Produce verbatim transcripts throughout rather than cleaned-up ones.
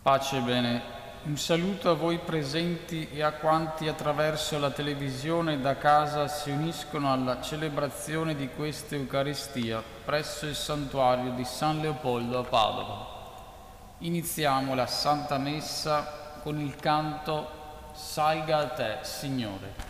Pace e bene. Un saluto a voi presenti e a quanti attraverso la televisione da casa si uniscono alla celebrazione di questa Eucaristia presso il santuario di San Leopoldo a Padova. Iniziamo la Santa Messa con il canto Salga a te, Signore.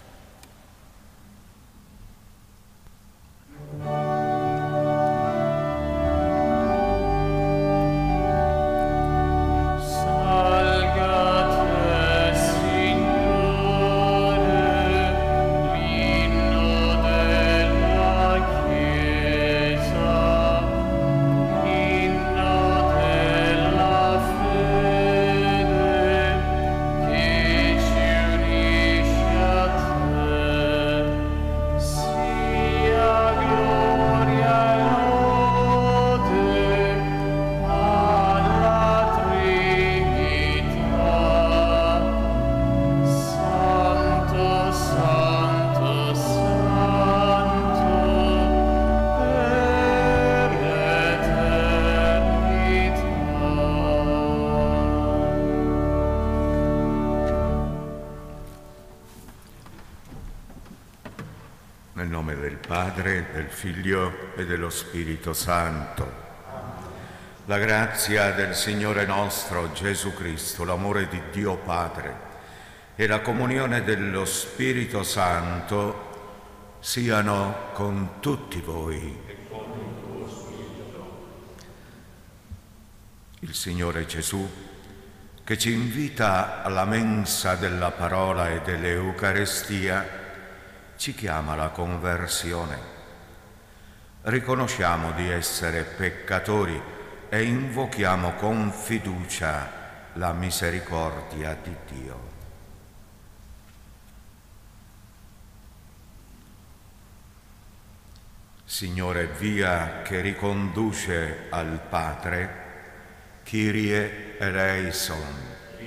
Nel nome del Padre, del Figlio e dello Spirito Santo. La grazia del Signore nostro Gesù Cristo, l'amore di Dio Padre e la comunione dello Spirito Santo siano con tutti voi. E con il tuo spirito. Il Signore Gesù, che ci invita alla mensa della parola e dell'Eucaristia, ci chiama alla conversione. Riconosciamo di essere peccatori e invochiamo con fiducia la misericordia di Dio. Signore, via che riconduce al Padre, Kyrie eleison.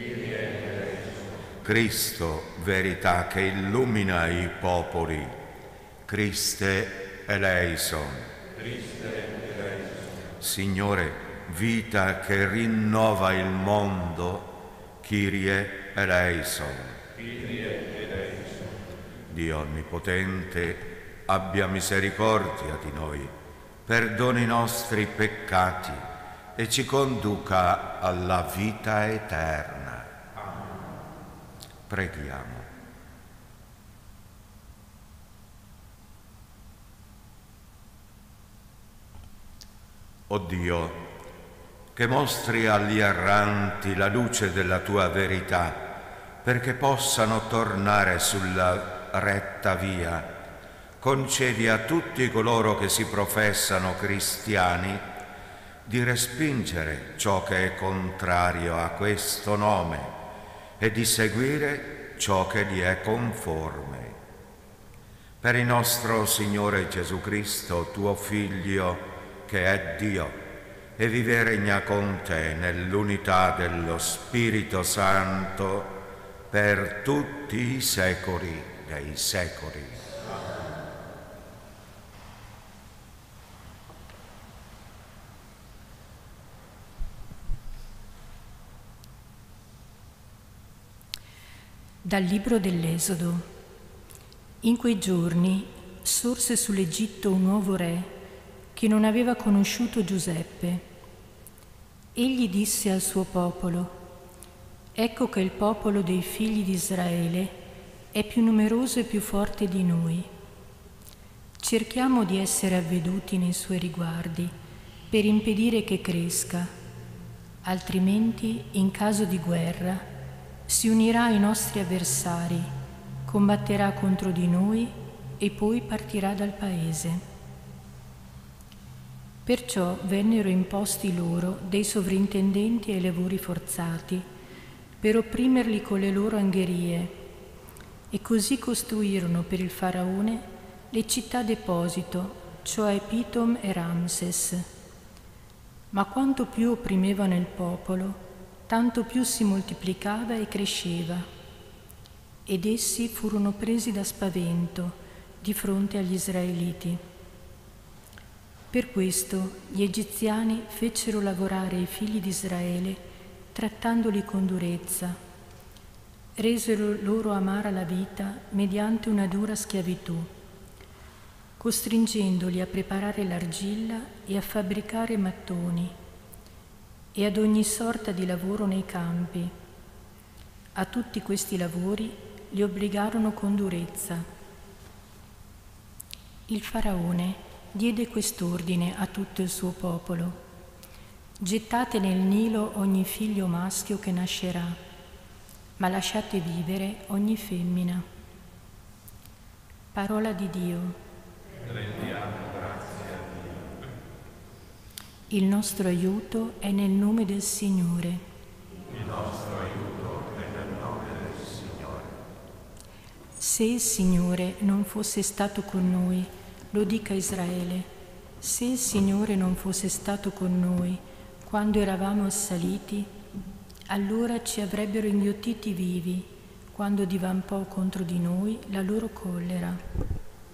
Cristo, verità che illumina i popoli, Christe eleison. Signore, vita che rinnova il mondo, Kyrie eleison. Dio Onnipotente, abbia misericordia di noi, perdoni i nostri peccati e ci conduca alla vita eterna. Preghiamo. O Dio, che mostri agli erranti la luce della tua verità, perché possano tornare sulla retta via, concedi a tutti coloro che si professano cristiani di respingere ciò che è contrario a questo nome e di seguire ciò che gli è conforme. Per il nostro Signore Gesù Cristo, tuo Figlio, che è Dio, e vive e regna con te nell'unità dello Spirito Santo per tutti i secoli dei secoli. Dal libro dell'Esodo. In quei giorni sorse sull'Egitto un nuovo re che non aveva conosciuto Giuseppe. Egli disse al suo popolo: ecco che il popolo dei figli di Israele è più numeroso e più forte di noi. Cerchiamo di essere avveduti nei suoi riguardi per impedire che cresca, altrimenti, in caso di guerra, si unirà ai nostri avversari, combatterà contro di noi e poi partirà dal paese. Perciò vennero imposti loro dei sovrintendenti ai lavori forzati per opprimerli con le loro angherie, e così costruirono per il faraone le città deposito, cioè Pitom e Ramses. Ma quanto più opprimevano il popolo, tanto più si moltiplicava e cresceva, ed essi furono presi da spavento di fronte agli israeliti. Per questo gli egiziani fecero lavorare i figli di Israele trattandoli con durezza. Resero loro amara la vita mediante una dura schiavitù, costringendoli a preparare l'argilla e a fabbricare mattoni e ad ogni sorta di lavoro nei campi. A tutti questi lavori li obbligarono con durezza. Il faraone diede quest'ordine a tutto il suo popolo: gettate nel Nilo ogni figlio maschio che nascerà, ma lasciate vivere ogni femmina. Parola di Dio. Rendiamo grazie a Dio. Il nostro aiuto è nel nome del Signore. Il nostro aiuto è nel nome del Signore. Se il Signore non fosse stato con noi, lo dica Israele, se il Signore non fosse stato con noi quando eravamo assaliti, allora ci avrebbero inghiottiti vivi quando divampò contro di noi la loro collera.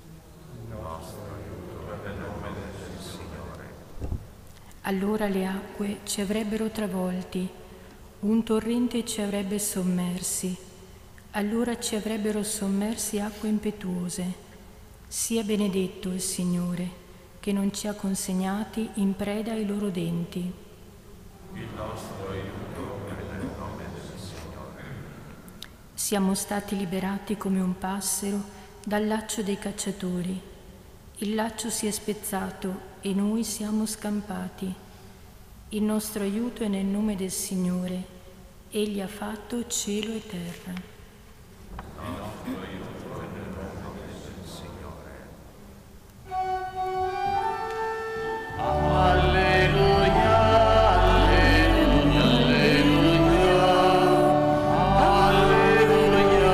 Allora le acque ci avrebbero travolti, un torrente ci avrebbe sommersi, allora ci avrebbero sommersi acque impetuose. Sia benedetto il Signore, che non ci ha consegnati in preda ai loro denti. Il nostro aiuto è nel nome del Signore. Siamo stati liberati come un passero dal laccio dei cacciatori. Il laccio si è spezzato e noi siamo scampati. Il nostro aiuto è nel nome del Signore. Egli ha fatto cielo e terra. Il nostro aiuto è nel nome del Signore. Alleluia, alleluia, alleluia, alleluia,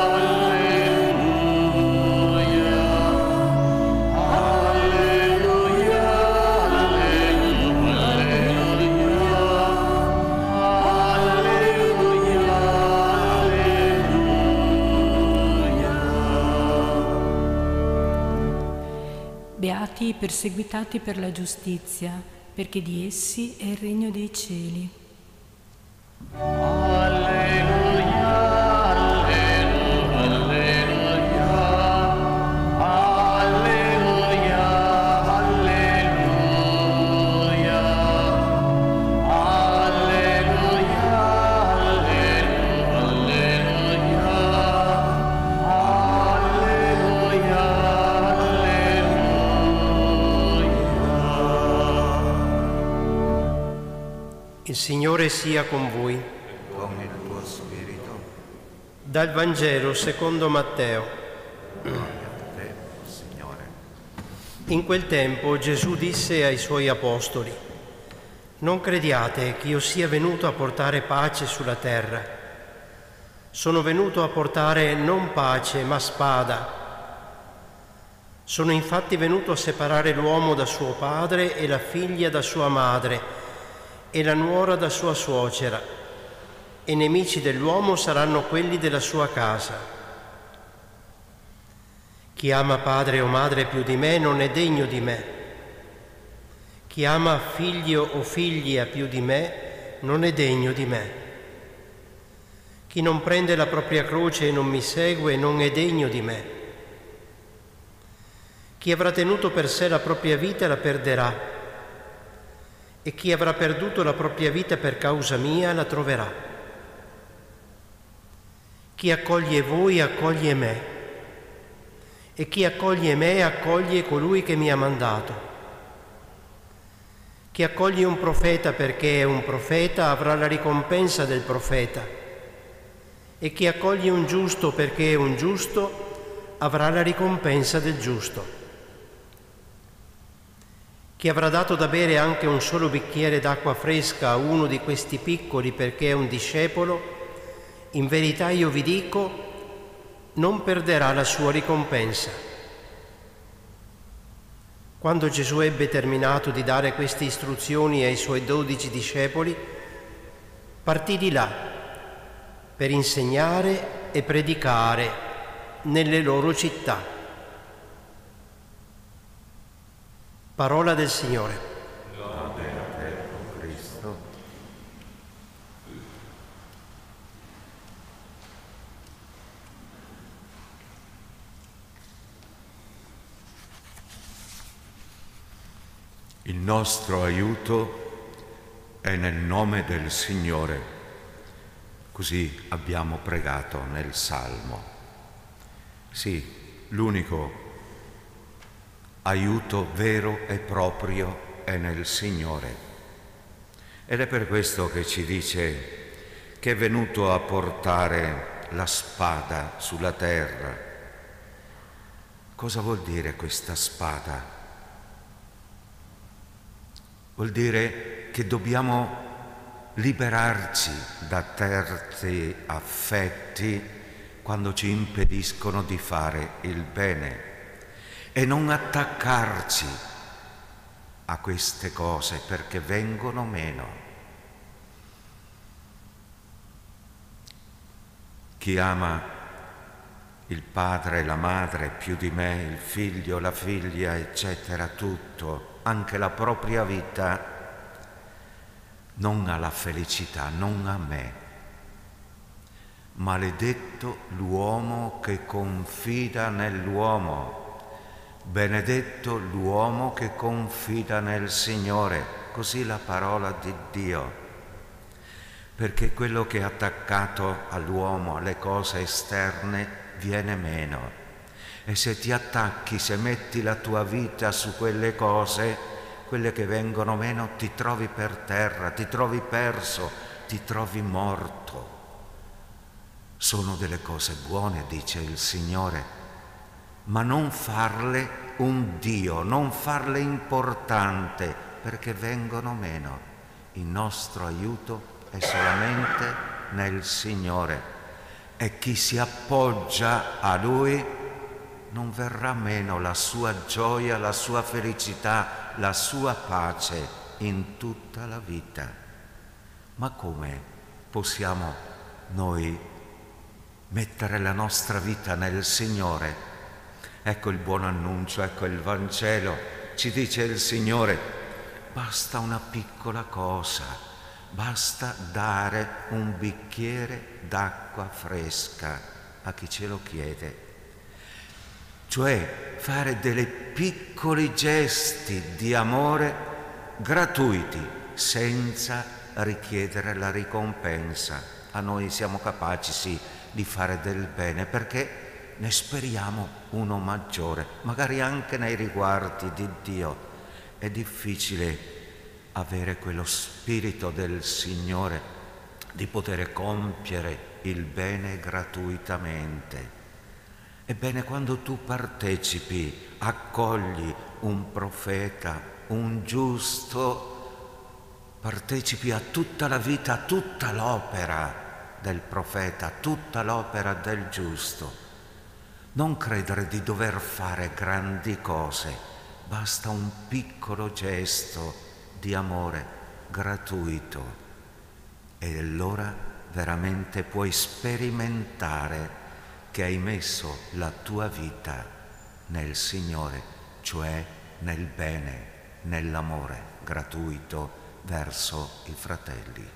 alleluia, Beati i perseguitati per la giustizia, perché di essi è il regno dei cieli. Il Signore sia con voi. Con il tuo spirito. Dal Vangelo secondo Matteo. Gloria a te, Signore. In quel tempo Gesù disse ai suoi apostoli: non crediate che io sia venuto a portare pace sulla terra. Sono venuto a portare non pace, ma spada. Sono infatti venuto a separare l'uomo da suo padre e la figlia da sua madre e la nuora da sua suocera, e nemici dell'uomo saranno quelli della sua casa. Chi ama padre o madre più di me non è degno di me. Chi ama figlio o figlia più di me non è degno di me. Chi non prende la propria croce e non mi segue non è degno di me. Chi avrà tenuto per sé la propria vita la perderà, e chi avrà perduto la propria vita per causa mia la troverà. Chi accoglie voi accoglie me, e chi accoglie me accoglie colui che mi ha mandato. Chi accoglie un profeta perché è un profeta avrà la ricompensa del profeta, e chi accoglie un giusto perché è un giusto avrà la ricompensa del giusto. Chi avrà dato da bere anche un solo bicchiere d'acqua fresca a uno di questi piccoli perché è un discepolo, in verità io vi dico, non perderà la sua ricompensa. Quando Gesù ebbe terminato di dare queste istruzioni ai suoi dodici discepoli, partì di là per insegnare e predicare nelle loro città. Parola del Signore. Lode a te, o Cristo. Il nostro aiuto è nel nome del Signore. Così abbiamo pregato nel Salmo. Sì, l'unico aiuto vero e proprio è nel Signore. Ed è per questo che ci dice che è venuto a portare la spada sulla terra. Cosa vuol dire questa spada? Vuol dire che dobbiamo liberarci da certi affetti quando ci impediscono di fare il bene e non attaccarci a queste cose perché vengono meno. Chi ama il padre e la madre più di me, il figlio, la figlia, eccetera, tutto, anche la propria vita, non ha la felicità, non ha me. Maledetto l'uomo che confida nell'uomo, benedetto l'uomo che confida nel Signore, così la parola di Dio. Perché quello che è attaccato all'uomo, alle cose esterne, viene meno. E se ti attacchi, se metti la tua vita su quelle cose, quelle che vengono meno, ti trovi per terra, ti trovi perso, ti trovi morto. Sono delle cose buone, dice il Signore, ma non farle un Dio, non farle importante, perché vengono meno. Il nostro aiuto è solamente nel Signore. E chi si appoggia a Lui non verrà meno la sua gioia, la sua felicità, la sua pace in tutta la vita. Ma come possiamo noi mettere la nostra vita nel Signore? Ecco il buon annuncio, ecco il Vangelo. Ci dice il Signore, basta una piccola cosa, basta dare un bicchiere d'acqua fresca a chi ce lo chiede. Cioè fare dei piccoli gesti di amore gratuiti, senza richiedere la ricompensa. A noi siamo capaci, sì, di fare del bene, perché ne speriamo uno maggiore, magari anche nei riguardi di Dio. È difficile avere quello spirito del Signore di poter compiere il bene gratuitamente. Ebbene, quando tu partecipi, accogli un profeta, un giusto, partecipi a tutta la vita, a tutta l'opera del profeta, a tutta l'opera del giusto. Non credere di dover fare grandi cose, basta un piccolo gesto di amore gratuito e allora veramente puoi sperimentare che hai messo la tua vita nel Signore, cioè nel bene, nell'amore gratuito verso i fratelli.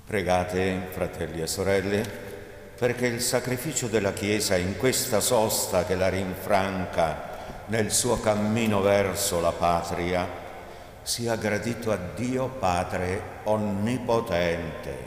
Pregate, fratelli e sorelle, perché il sacrificio della Chiesa in questa sosta che la rinfranca nel suo cammino verso la patria sia gradito a Dio Padre Onnipotente.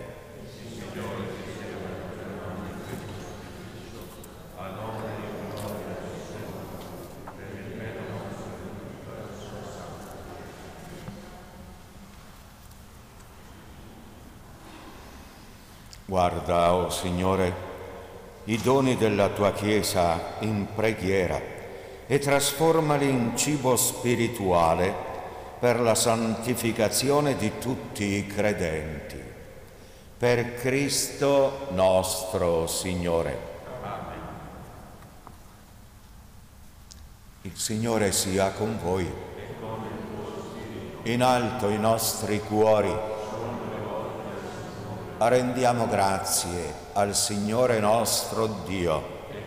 Guarda, o oh Signore, i doni della tua Chiesa in preghiera e trasformali in cibo spirituale per la santificazione di tutti i credenti. Per Cristo nostro Signore. Amen. Il Signore sia con voi. In alto i nostri cuori. Rendiamo grazie al Signore nostro Dio.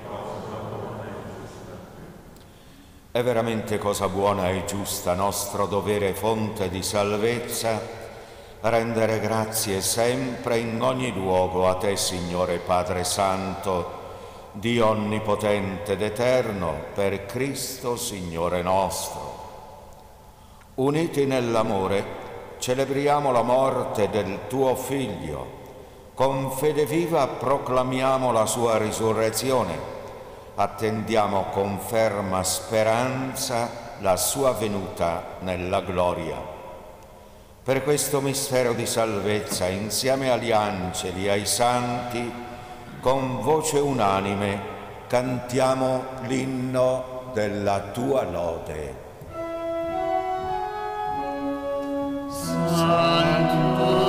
È veramente cosa buona e giusta, nostro dovere, fonte di salvezza, rendere grazie sempre in ogni luogo a Te, Signore Padre Santo, Dio onnipotente ed eterno, per Cristo Signore nostro. Uniti nell'amore, celebriamo la morte del Tuo Figlio. Con fede viva proclamiamo la sua risurrezione, attendiamo con ferma speranza la sua venuta nella gloria. Per questo mistero di salvezza, insieme agli angeli e ai santi, con voce unanime cantiamo l'inno della tua lode. Santo,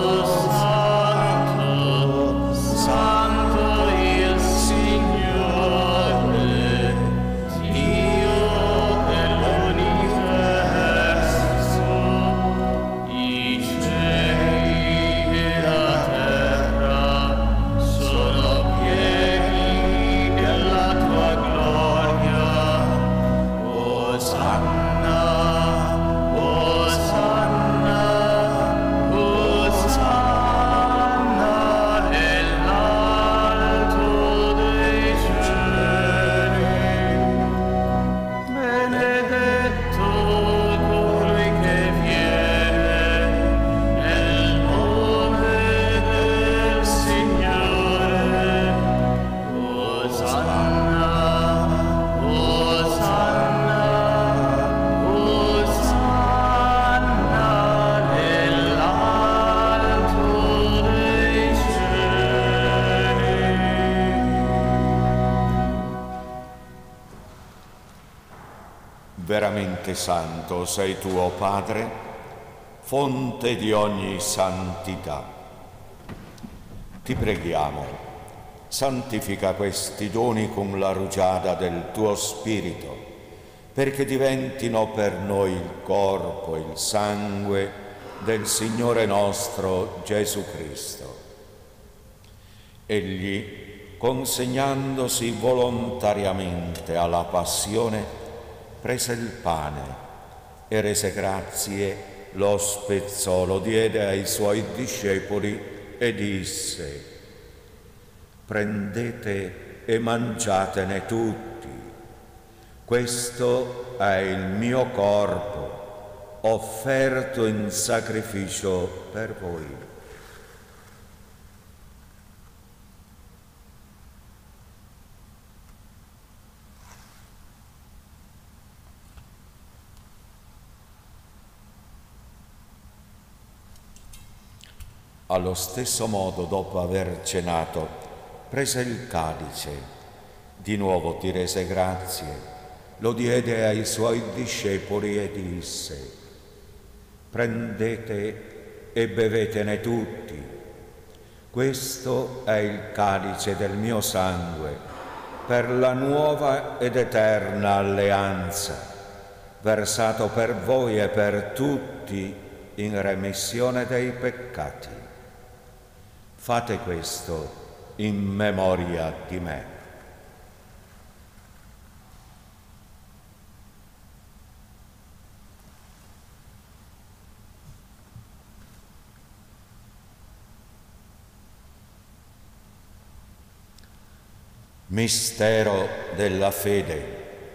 veramente santo sei tu, o Padre, fonte di ogni santità. Ti preghiamo, santifica questi doni con la rugiada del tuo Spirito, perché diventino per noi il corpo e il sangue del Signore nostro Gesù Cristo. Egli, consegnandosi volontariamente alla passione, prese il pane e rese grazie, lo spezzò, lo diede ai suoi discepoli e disse: prendete e mangiatene tutti, questo è il mio corpo offerto in sacrificio per voi. Allo stesso modo, dopo aver cenato, prese il calice, di nuovo ti rese grazie, lo diede ai suoi discepoli e disse: prendete e bevetene tutti, questo è il calice del mio sangue, per la nuova ed eterna alleanza, versato per voi e per tutti in remissione dei peccati. Fate questo in memoria di me. Mistero della fede.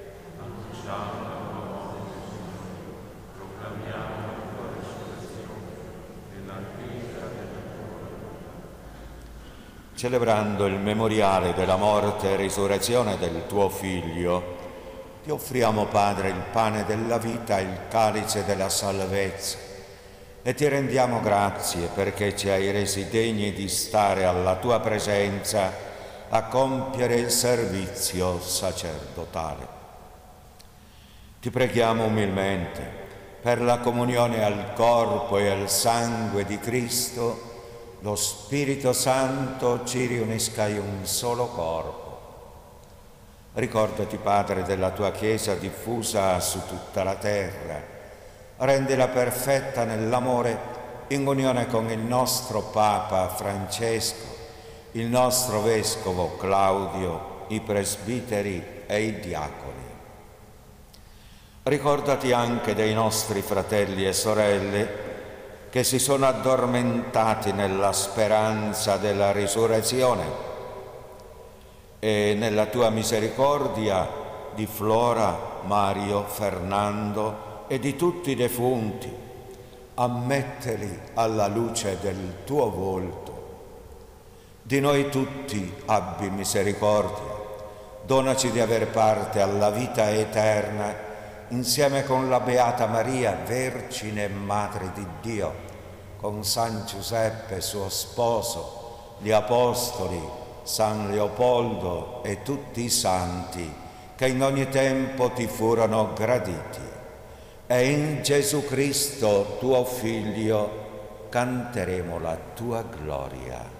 Celebrando il memoriale della morte e risurrezione del tuo Figlio, ti offriamo, Padre, il pane della vita e il calice della salvezza e ti rendiamo grazie perché ci hai resi degni di stare alla tua presenza a compiere il servizio sacerdotale. Ti preghiamo umilmente per la comunione al corpo e al sangue di Cristo. Lo Spirito Santo ci riunisca in un solo corpo. Ricordati, Padre, della tua Chiesa diffusa su tutta la terra. Rendila perfetta nell'amore in unione con il nostro Papa Francesco, il nostro Vescovo Claudio, i presbiteri e i diaconi. Ricordati anche dei nostri fratelli e sorelle che si sono addormentati nella speranza della risurrezione e nella tua misericordia di Flora, Mario, Fernando e di tutti i defunti, ammetteli alla luce del tuo volto. Di noi tutti abbi misericordia, donaci di aver parte alla vita eterna insieme con la Beata Maria, Vergine e Madre di Dio, con San Giuseppe, suo sposo, gli Apostoli, San Leopoldo e tutti i santi che in ogni tempo ti furono graditi. E in Gesù Cristo, tuo Figlio, canteremo la tua gloria.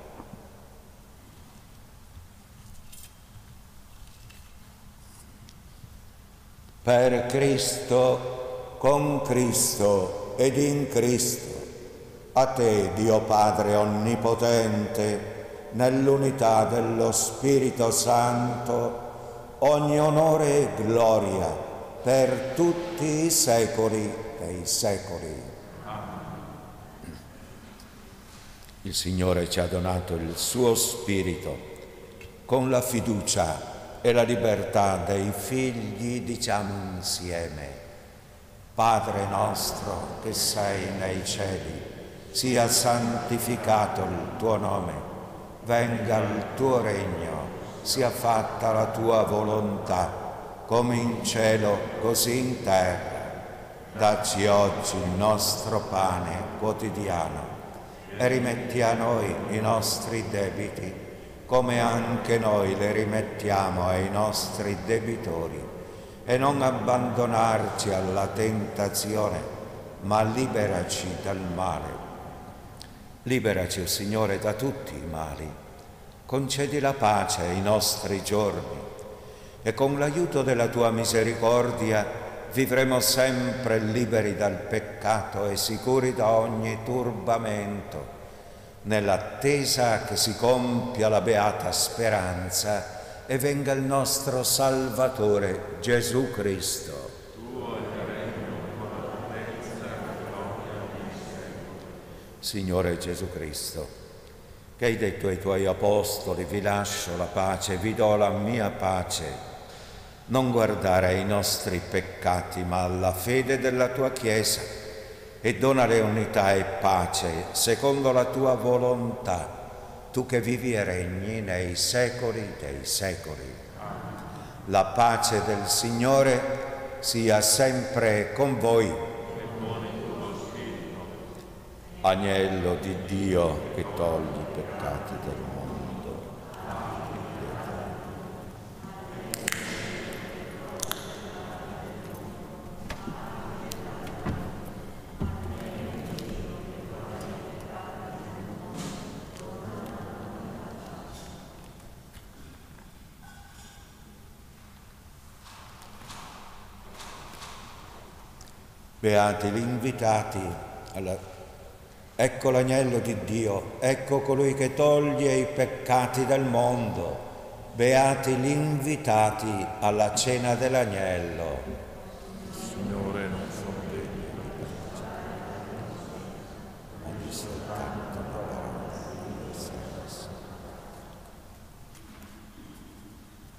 Per Cristo, con Cristo ed in Cristo, a te, Dio Padre Onnipotente, nell'unità dello Spirito Santo, ogni onore e gloria per tutti i secoli dei secoli. Il Signore ci ha donato il suo Spirito con la fiducia e la libertà dei figli. Diciamo insieme: Padre nostro che sei nei cieli, sia santificato il tuo nome, venga il tuo regno, sia fatta la tua volontà, come in cielo così in terra. Dacci oggi il nostro pane quotidiano e rimetti a noi i nostri debiti, come anche noi le rimettiamo ai nostri debitori, e non abbandonarci alla tentazione, ma liberaci dal male. Liberaci, Signore, da tutti i mali. Concedi la pace ai nostri giorni e con l'aiuto della tua misericordia vivremo sempre liberi dal peccato e sicuri da ogni turbamento, nell'attesa che si compia la beata speranza e venga il nostro Salvatore Gesù Cristo. Signore Gesù Cristo, che hai detto ai tuoi apostoli: vi lascio la pace, vi do la mia pace, non guardare ai nostri peccati ma alla fede della tua Chiesa, e donale unità e pace secondo la tua volontà, tu che vivi e regni nei secoli dei secoli. La pace del Signore sia sempre con voi. Agnello di Dio che togli i peccati del mondo. Beati gli invitati alla... Ecco l'agnello di Dio, ecco colui che toglie i peccati del mondo. Beati gli invitati alla cena dell'agnello. Signore, non sono degno di ma di soltanto una parola del Signore.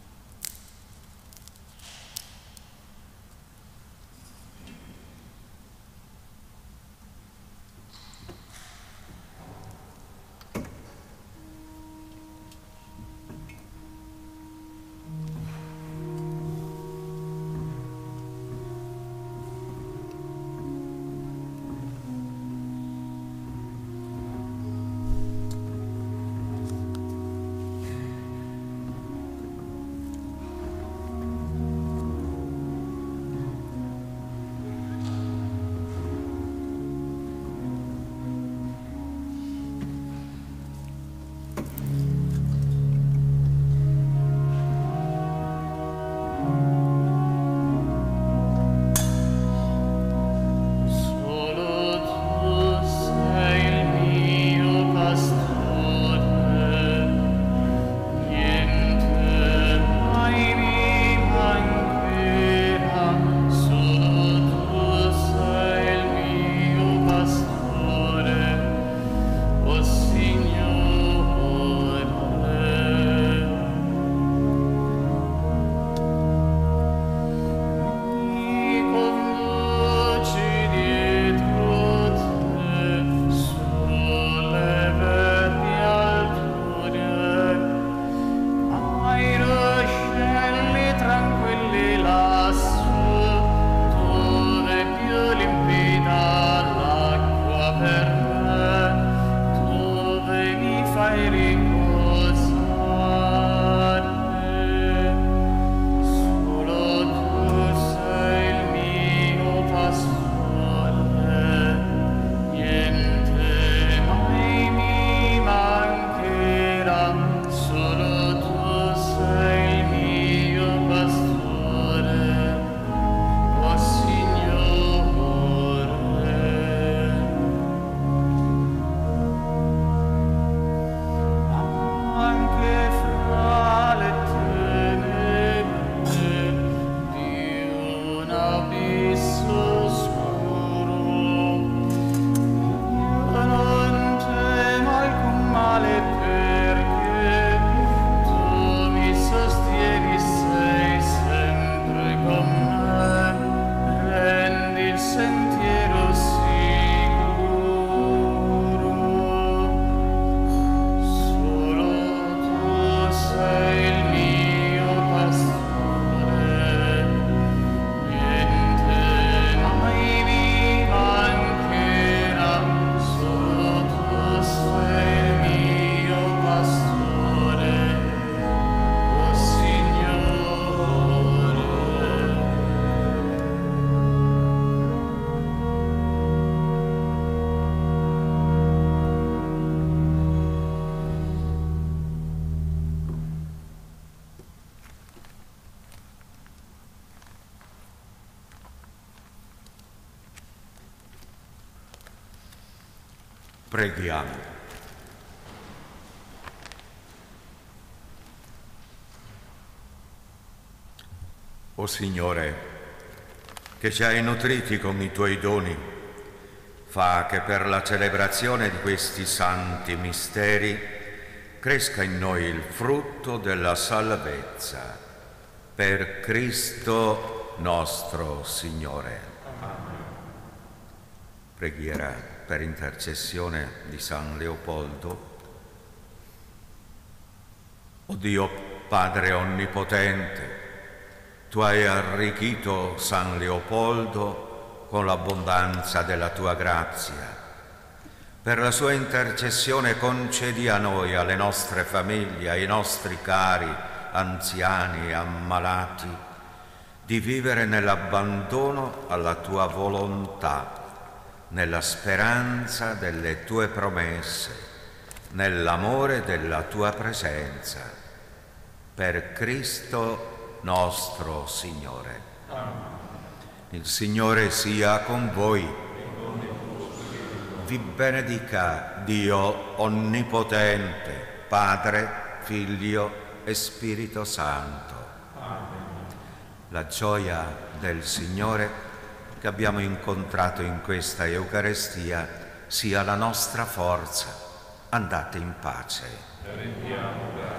Preghiamo. O Signore, che ci hai nutriti con i tuoi doni, fa che per la celebrazione di questi santi misteri cresca in noi il frutto della salvezza. Per Cristo nostro Signore. Preghiera per intercessione di San Leopoldo. O Dio Padre Onnipotente, Tu hai arricchito San Leopoldo con l'abbondanza della Tua grazia. Per la Sua intercessione concedi a noi, alle nostre famiglie, ai nostri cari, anziani e ammalati, di vivere nell'abbandono alla Tua volontà, nella speranza delle Tue promesse, nell'amore della Tua presenza. Per Cristo nostro Signore. Amen. Il Signore sia con voi. Vi benedica Dio Onnipotente, Padre, Figlio e Spirito Santo. Amen. La gioia del Signore che abbiamo incontrato in questa Eucaristia sia la nostra forza. Andate in pace.